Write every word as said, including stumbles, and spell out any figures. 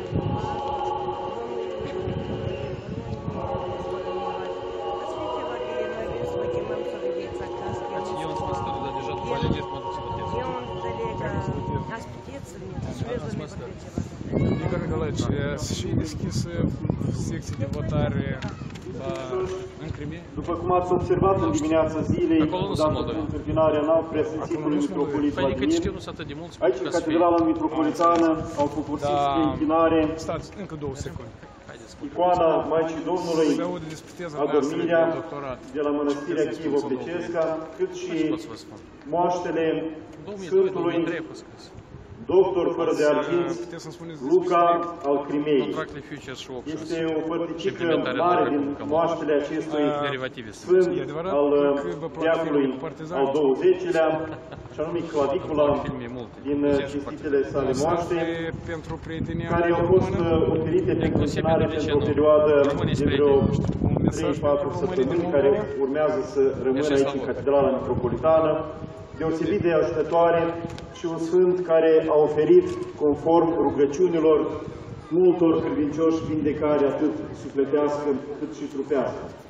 Igor Nicolaevici, și deschis secții de votare în Crimea? După cum ați observat în dimineața zilei, odată cu întâmpinarea înalt preasfințitului mitropolit Vladimir, aici, în Catedrala Mitropolitană, au făcut spre închinare icoana Maicii Domnului, Adormirea de la Mănăstirea Chiivo-Pecesca, cât și moaștele Sfântului doctor fără de arginți, Luca al Crimei. Este o părticică mare din moaștele acestui sfânt al veacului al douăzecilea, și anume clavicula din cinstitele sale moaște, care au fost oferite pentru închinare pentru o perioadă de vreo trei patru săptămâni, care urmează să rămână aici în Catedrala Mitropolitană, deosebit de ajutătoare și un sfânt care a oferit, conform rugăciunilor, multor credincioși vindecare atât sufletească cât și trupească.